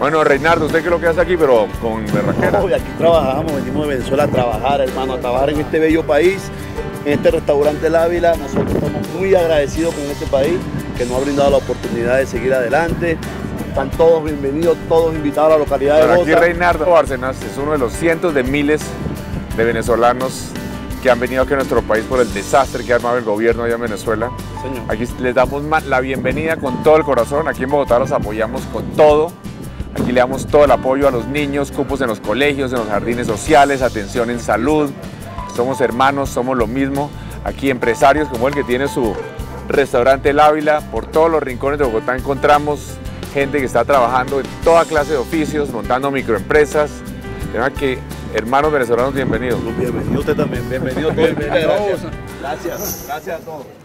Bueno, Reinaldo, usted creo que hace aquí, pero con berraquera. No, aquí trabajamos, venimos de Venezuela a trabajar, hermano, a trabajar en este bello país, en este restaurante El Ávila. Nosotros estamos muy agradecidos con este país que nos ha brindado la oportunidad de seguir adelante. Están todos bienvenidos, todos invitados a la localidad de Pero Bosa. aquí Reinaldo Bárcenas es uno de los cientos de miles de venezolanos que han venido aquí a nuestro país por el desastre que ha armado el gobierno allá en Venezuela. Señor. Aquí les damos la bienvenida con todo el corazón. Aquí en Bogotá los apoyamos con todo. Aquí le damos todo el apoyo a los niños, cupos en los colegios, en los jardines sociales, atención en salud. Somos hermanos, somos lo mismo. Aquí empresarios como el que tiene su restaurante El Ávila. Por todos los rincones de Bogotá encontramos gente que está trabajando en toda clase de oficios, montando microempresas. De verdad que, hermanos venezolanos, bienvenidos. Bienvenido usted también, bienvenido a todos. Gracias a todos.